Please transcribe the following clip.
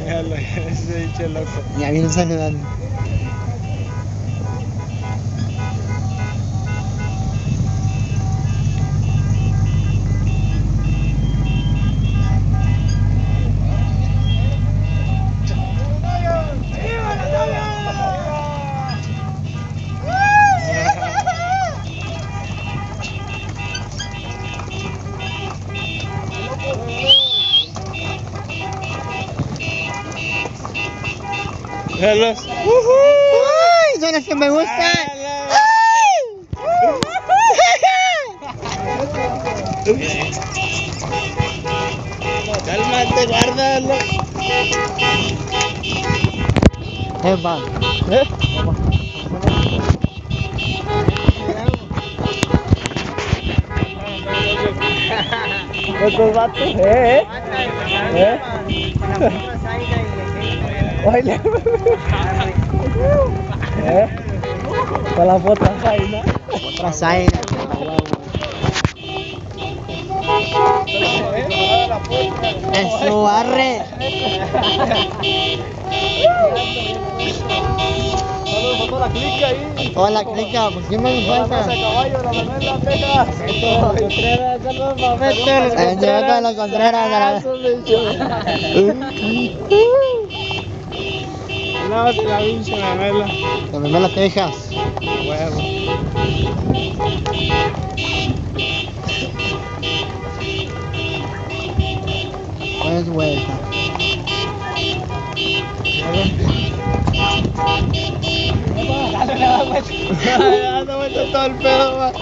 Déjalo, ese bicho loco. Ya viene saludando. Déjalos. ¡Ay! Son las que me gustan. Cálmate, guárdalo. Epa. Estos vatos, Oye, con la foto ahí, ¿no? Otra zaina. Eso, arre. Saludos a toda la clica ahí. Hola, clica, ¿por qué me falta? Caballo, la Manuela Texas. Contreras, saludos para Beto. Llegó con los Contreras. Lávate la pinche Manuela. Que me la Texas. Huevo. Pues vuelta. Dale vuelta todo el pedo, va.